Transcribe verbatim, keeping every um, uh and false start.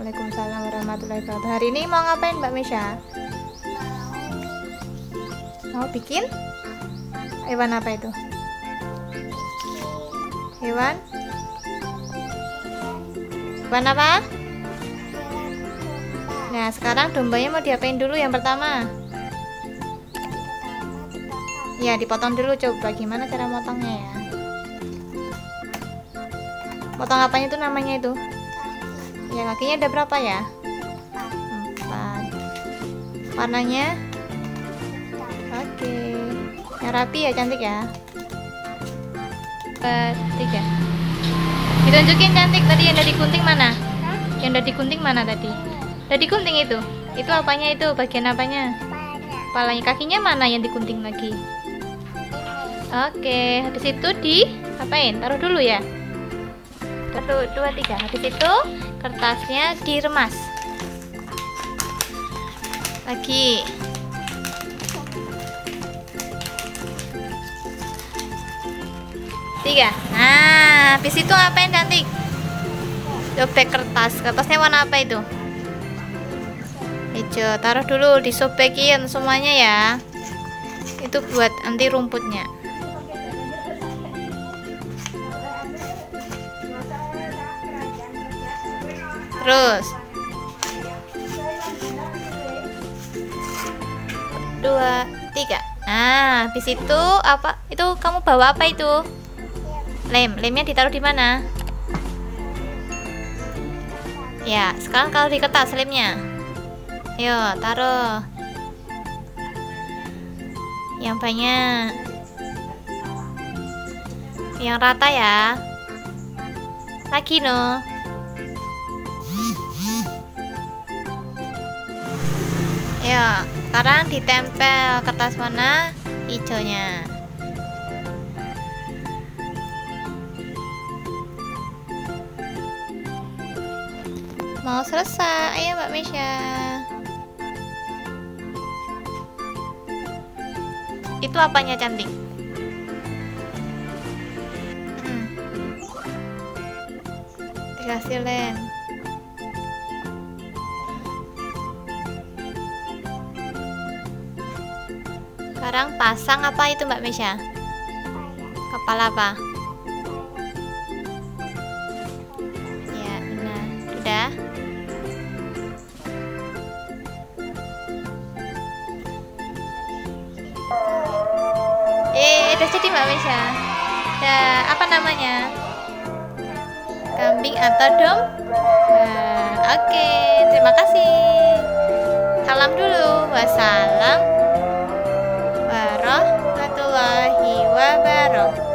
Waalaikumsalam warahmatullahi wabarakatuh. Hari ini mau ngapain Mbak Misha? Mau bikin hewan apa itu? Hewan? Hewan apa? Nah, sekarang dombanya mau diapain dulu yang pertama? Ya, dipotong dulu. Coba gimana cara motongnya ya? Potong apanya itu namanya itu? Ya, kakinya ada berapa ya? Empat. Warnanya? Oke. Yang rapi ya, cantik ya. Uh, tiga. Ditunjukin cantik tadi yang dari gunting mana? Yang dari gunting mana tadi? Dari gunting itu? Itu apanya itu? Bagian apanya? Kepalanya. Kakinya mana yang digunting lagi? Oke, habis itu di apain? Taruh dulu ya. Satu, dua, tiga. Habis itu kertasnya diremas. Lagi. Tiga. Nah, habis itu ngapain cantik? Sobek kertas. Kertasnya warna apa itu? Hijau. Taruh dulu, disobekin semuanya ya. Itu buat anti rumputnya. Terus dua, tiga. Nah, habis itu apa? Itu kamu bawa apa itu? Lem. Lemnya ditaruh di mana? Ya, sekarang kalau di kertas lemnya. Ayo, taruh. Yang banyak. Yang rata ya. Lagi no. Ya, sekarang ditempel kertas warna hijaunya. Mau selesai, ayo Mbak Misha. Itu apanya cantik? Hmm. Dikasih lem. Sekarang pasang apa itu Mbak Misha? Kepala apa? Ya, benar. Sudah. Eh, udah jadi Mbak Misha. Udah, apa namanya? Kambing atau dom? Nah, oke, terima kasih. Salam dulu. Wassalam warahmatullahi wabarakatuh.